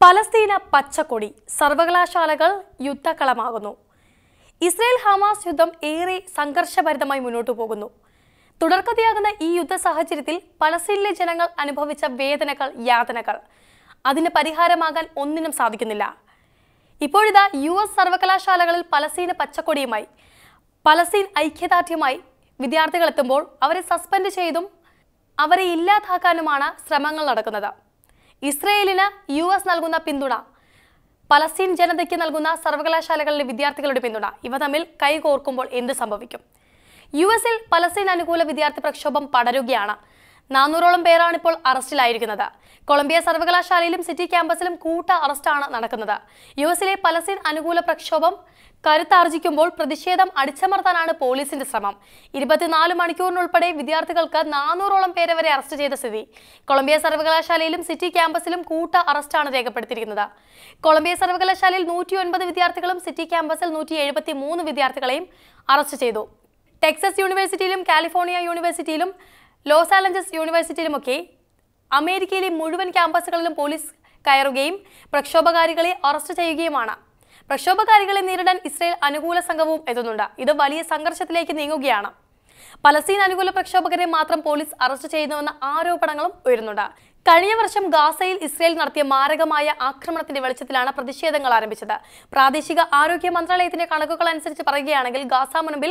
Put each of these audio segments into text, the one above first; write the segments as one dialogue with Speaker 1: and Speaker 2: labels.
Speaker 1: പലസ്തീന പച്ചക്കൊടി സർവകലാശാലകൾ യുദ്ധക്കളമാകുന്നു. Israel Hamas യുദ്ധം ഏറെ സംഘർഷഭരിതമായി മുന്നോട്ടു പോകുന്നു. തുടർക്കഥയാകുന്ന ഈ യുദ്ധ സാഹചര്യത്തിൽ പലസ്തീനിലെ ജനങ്ങൾ അനുഭവിച്ച വേദനകൾ, യാതനകൾ അതിന് പരിഹാരമാകാൻ ഒന്നിനും സാധിക്കുന്നില്ല. ഇപ്പോഴിതാ US സർവകലാശാലകളിൽ പലസ്തീന പച്ചക്കൊടിയുമായി, പലസ്തീൻ ഐക്യദാർഢ്യമായി വിദ്യാർത്ഥികൾ എത്തുമ്പോൾ അവരെ സസ്പെൻഡ് ചെയ്തും അവരെ ഇല്ലാതാക്കാനുമാണ് ശ്രമങ്ങൾ നടക്കുന്നത്. ഇസ്രയേലിന് US നൽകുന്ന പിന്തുണ, പലസ്തീൻ ജനതയ്ക്ക് നൽകുന്ന സർവകലാശാലകളിലെ വിദ്യാർത്ഥികളുടെ പിന്തുണ, ഇവ തമ്മിൽ കൈകോർക്കുമ്പോൾ എന്ത് സംഭവിക്കും? US പലസ്തീൻ അനുകൂല വിദ്യാർത്ഥി പ്രക്ഷോഭം പടരുകയാണ്. 400ഓളം പേരാണ് ഇപ്പോൾ അറസ്റ്റിലായിരിക്കുന്നത്. കൊളംബിയ സർവകലാശാലയിലും സിറ്റി ക്യാമ്പസിലും കൂട്ട അറസ്റ്റാണ് നടക്കുന്നത്. US പലസ്തീൻ അനുകൂല പ്രക്ഷോഭം കരുത്താർജിക്കുമ്പോൾ പ്രതിഷേധം അടിച്ചമർത്താനാണ് പോലീസിന്റെ ശ്രമം. 24 മണിക്കൂറിനുൾപ്പെടെ വിദ്യാർത്ഥികൾക്ക് 400ഓളം പേരെ വരെ അറസ്റ്റ് ചെയ്ത സ്ഥിതി. കൊളംബിയ സർവകലാശാലയിലും സിറ്റി ക്യാമ്പസിലും കൂട്ട അറസ്റ്റാണ് രേഖപ്പെടുത്തിയിരിക്കുന്നത്. കൊളംബിയ സർവകലാശാലയിൽ 109 വിദ്യാർത്ഥികളും സിറ്റി ക്യാമ്പസിൽ 173 വിദ്യാർത്ഥികളെയും അറസ്റ്റ് ചെയ്തു. ടെക്സസ് യൂണിവേഴ്സിറ്റിയിലും കാലിഫോർണിയ യൂണിവേഴ്സിറ്റിയിലും ലോസ് ആഞ്ചലസ് യൂണിവേഴ്സിറ്റിയിലുമൊക്കെ അമേരിക്കയിലെ മുഴുവൻ ക്യാമ്പസുകളിലും പോലീസ് കയറുകയും പ്രക്ഷോഭകാരികളെ അറസ്റ്റ് ചെയ്യുകയുമാണ്. പ്രക്ഷോഭകാരികളെ നേരിടാൻ ഇസ്രായേൽ അനുകൂല സംഘവും എത്തുന്നുണ്ട്. ഇത് വലിയ സംഘർഷത്തിലേക്ക് നീങ്ങുകയാണ്. പലസ്തീൻ അനുകൂല പ്രക്ഷോഭകരെ മാത്രം പോലീസ് അറസ്റ്റ് ചെയ്യുന്നുവെന്ന ആരോപണങ്ങളും ഉയരുന്നുണ്ട്. കഴിഞ്ഞ വർഷം ഗാസയിൽ ഇസ്രായേൽ നടത്തിയ മാരകമായ ആക്രമണത്തിന്റെ വെളിച്ചത്തിലാണ് പ്രതിഷേധങ്ങൾ ആരംഭിച്ചത്. പ്രാദേശിക ആരോഗ്യ മന്ത്രാലയത്തിന്റെ കണക്കുകൾ അനുസരിച്ച് പറയുകയാണെങ്കിൽ ഗാസ മുനമ്പിൽ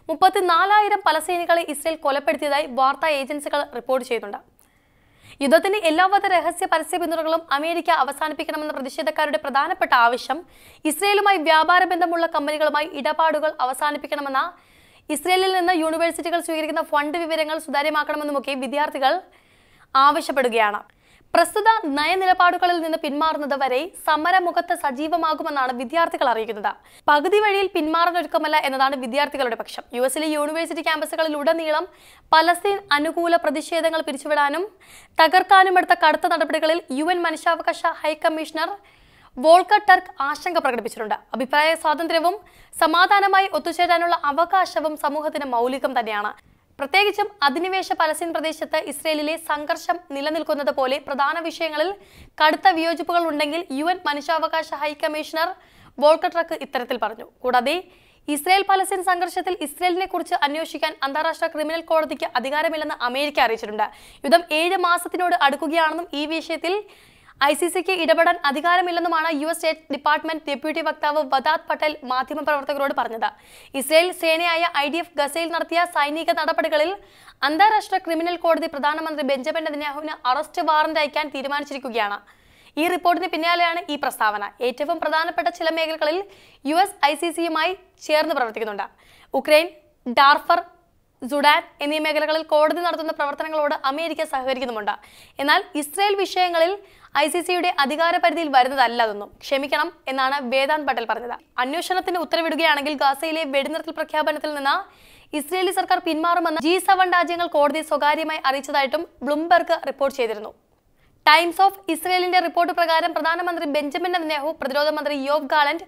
Speaker 1: 34,000 പലസ്തീനികളെ ഇസ്രായേൽ കൊലപ്പെടുത്തിയതായി വാർത്താ ഏജൻസികൾ റിപ്പോർട്ട് ചെയ്യുന്നുണ്ട്. യുദ്ധത്തിന്റെ എല്ലാവിധ രഹസ്യ പരസ്യ പിന്തുണകളും അമേരിക്ക അവസാനിപ്പിക്കണമെന്ന പ്രതിഷേധക്കാരുടെ പ്രധാനപ്പെട്ട ആവശ്യം ഇസ്രായേലുമായി വ്യാപാര ബന്ധമുള്ള കമ്പനികളുമായി ഇടപാടുകൾ അവസാനിപ്പിക്കണമെന്ന, ഇസ്രായേലിൽ നിന്ന് യൂണിവേഴ്സിറ്റികൾ സ്വീകരിക്കുന്ന ഫണ്ട് വിവരങ്ങൾ സുതാര്യമാക്കണമെന്നുമൊക്കെ വിദ്യാർത്ഥികൾ ആവശ്യപ്പെടുകയാണ്. പ്രസ്തുത നയനിലപാടുകളിൽ നിന്ന് പിന്മാറുന്നത് വരെ സമരമുഖത്ത് സജീവമാകുമെന്നാണ് വിദ്യാർത്ഥികൾ അറിയിക്കുന്നത്. പകുതി വഴിയിൽ പിന്മാറാനൊരുക്കമല്ല എന്നതാണ് വിദ്യാർത്ഥികളുടെ പക്ഷം. US യൂണിവേഴ്സിറ്റി ക്യാമ്പസുകളിലുടനീളം പലസ്തീൻ അനുകൂല പ്രതിഷേധങ്ങൾ പിരിച്ചുവിടാനും തകർക്കാനും എടുത്ത കടുത്ത നടപടികളിൽ UN മനുഷ്യാവകാശ ഹൈക്കമ്മീഷണർ വോൾക്കർ ടർക്ക് ആശങ്ക പ്രകടിപ്പിച്ചിട്ടുണ്ട്. അഭിപ്രായ സ്വാതന്ത്ര്യവും സമാധാനമായി ഒത്തുചേരാനുള്ള അവകാശവും സമൂഹത്തിന് മൗലികം തന്നെയാണ്. പ്രത്യേകിച്ചും അധിനിവേശ പലസ്തീൻ പ്രദേശത്ത് ഇസ്രയേലിലെ സംഘർഷം നിലനിൽക്കുന്നത് പോലെ പ്രധാന വിഷയങ്ങളിൽ കടുത്ത വിയോജിപ്പുകൾ ഉണ്ടെങ്കിൽ UN മനുഷ്യാവകാശ ഹൈക്കമ്മീഷണർ വോൾക്കർ ടർക്ക് ഇത്തരത്തിൽ പറഞ്ഞു. കൂടാതെ ഇസ്രായേൽ പലസ്തീൻ സംഘർഷത്തിൽ ഇസ്രായേലിനെ കുറിച്ച് അന്വേഷിക്കാൻ അന്താരാഷ്ട്ര ക്രിമിനൽ കോടതിക്ക് അധികാരമില്ലെന്ന് അമേരിക്ക അറിയിച്ചിട്ടുണ്ട്. യുദ്ധം 7 മാസത്തിനോട് അടുക്കുകയാണെന്നും ഈ വിഷയത്തിൽ ICCക്ക് ഇടപെടാൻ അധികാരമില്ലെന്നുമാണ് US സ്റ്റേറ്റ് ഡിപ്പാർട്ട്മെന്റ് ഡെപ്യൂട്ടി വക്താവ് വദാത് പട്ടേൽ മാധ്യമപ്രവർത്തകരോട് പറഞ്ഞത്. ഇസ്രായേൽ സേനയായ IDF ഗസയിൽ നടത്തിയ സൈനിക നടപടികളിൽ അന്താരാഷ്ട്ര ക്രിമിനൽ കോടതി പ്രധാനമന്ത്രി ബെഞ്ചമിൻ നെതന്യാഹുവിന് അറസ്റ്റ് വാറന്റ് അയക്കാൻ തീരുമാനിച്ചിരിക്കുകയാണ്. ഈ റിപ്പോർട്ടിന് പിന്നാലെയാണ് ഈ പ്രസ്താവന. ഏറ്റവും പ്രധാനപ്പെട്ട ചില മേഖലകളിൽ US ICCയുമായി ചേർന്ന് പ്രവർത്തിക്കുന്നുണ്ട്. ഉക്രൈൻ, ഡാർഫർ, സുഡാൻ എന്നീ മേഖലകളിൽ കോടതി നടത്തുന്ന പ്രവർത്തനങ്ങളോട് അമേരിക്ക സഹകരിക്കുന്നുമുണ്ട്. എന്നാൽ ഇസ്രായേൽ വിഷയങ്ങളിൽ ICCയുടെ അധികാര പരിധിയിൽ വരുന്നതല്ല അതൊന്നും. ക്ഷമിക്കണം എന്നാണ് വേദാന്ത് പട്ടേൽ പറഞ്ഞത്. അന്വേഷണത്തിന് ഉത്തരവിടുകയാണെങ്കിൽ ഗാസയിലെ വെടിനിർത്തൽ പ്രഖ്യാപനത്തിൽ നിന്ന് ഇസ്രായേലി സർക്കാർ പിന്മാറുമെന്ന് G7 രാജ്യങ്ങൾ കോടതിയെ സ്വകാര്യമായി അറിയിച്ചതായിട്ടും ബ്ലൂംബെർഗ് റിപ്പോർട്ട് ചെയ്തിരുന്നു. ടൈംസ് ഓഫ് ഇസ്രായേലിന്റെ റിപ്പോർട്ട് പ്രകാരം പ്രധാനമന്ത്രി ബെഞ്ചമിൻ നെതന്യാഹു, പ്രതിരോധ മന്ത്രി Yoav Gallant,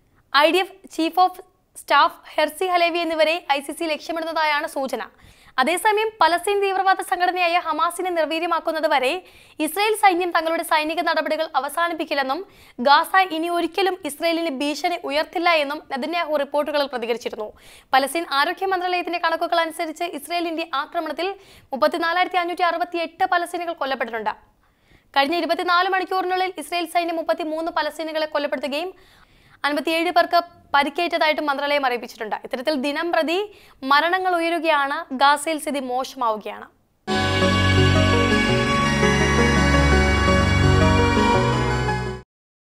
Speaker 1: IDF chief of staff Herzi Halevi എന്നിവരെ ICC ലക്ഷ്യമിടുന്നതായാണ് സൂചന. അതേസമയം പലസ്തീൻ തീവ്രവാദ സംഘടനയായ ഹമാസിനെ നിർവീര്യമാക്കുന്നത് വരെ ഇസ്രായേൽ സൈന്യം തങ്ങളുടെ സൈനിക നടപടികൾ അവസാനിപ്പിക്കില്ലെന്നും ഗാസ ഇനി ഒരിക്കലും ഇസ്രായേലിന് ഭീഷണി ഉയർത്തില്ല എന്നും നെതന്യാഹു റിപ്പോർട്ടുകളിൽ പ്രതികരിച്ചിരുന്നു. പലസ്തീൻ ആരോഗ്യ മന്ത്രാലയത്തിന്റെ കണക്കുകൾ അനുസരിച്ച് ഇസ്രായേലിന്റെ ആക്രമണത്തിൽ 34,568 പലസ്തീനികൾ കൊല്ലപ്പെട്ടിട്ടുണ്ട്. കഴിഞ്ഞ 24 മണിക്കൂറിനുള്ളിൽ ഇസ്രായേൽ സൈന്യം 33 പലസ്തീനികളെ കൊലപ്പെടുത്തുകയും 57 പേർക്ക് പരിക്കേറ്റതായിട്ടും മന്ത്രാലയം അറിയിച്ചിട്ടുണ്ട്. ഇത്തരത്തിൽ ദിനം പ്രതി മരണങ്ങൾ ഉയരുകയാണ്. ഗാസയിൽ സ്ഥിതി മോശമാവുകയാണ്.